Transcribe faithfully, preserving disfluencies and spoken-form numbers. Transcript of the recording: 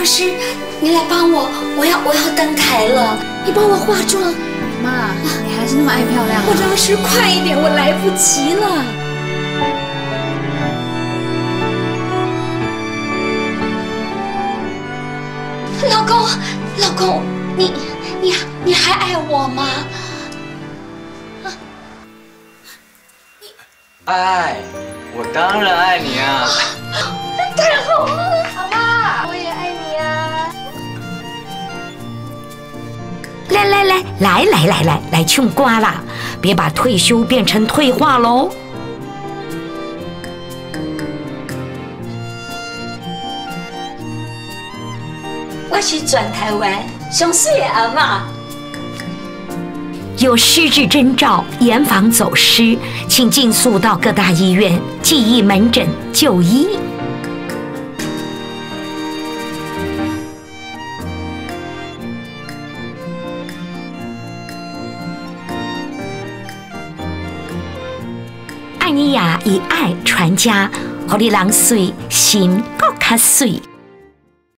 师，你来帮我，我要我要登台了，你帮我化妆。 妈，你还是那么爱漂亮。 化妆师，快一点，我来不及了。老公，老公，你你你还爱我吗？ 爱，我当然爱你啊！ 太好了，好吧，我也爱你啊！ 来来来来来来来来唱歌啦！别把退休变成退化喽！ 我是全台湾上水的阿嬷。 有失智征兆、严防走失，请尽速到各大医院、记忆门诊就医。爱你呀，以爱传家，互你人水心更较水。